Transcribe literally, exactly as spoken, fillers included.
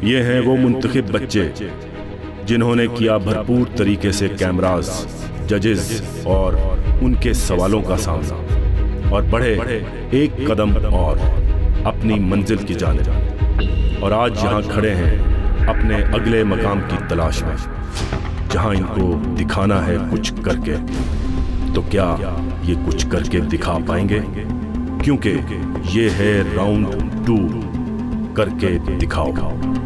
ये हैं वो मुंतखब बच्चे जिन्होंने किया भरपूर तरीके से कैमरास, जजेस और उनके सवालों का सामना और बढ़े एक कदम और अपनी मंजिल की जानिब। और आज यहाँ खड़े हैं अपने अगले मकाम की तलाश में, जहाँ इनको दिखाना है कुछ करके। तो क्या ये कुछ करके दिखा पाएंगे? क्योंकि ये है राउंड टू, करके दिखाओ।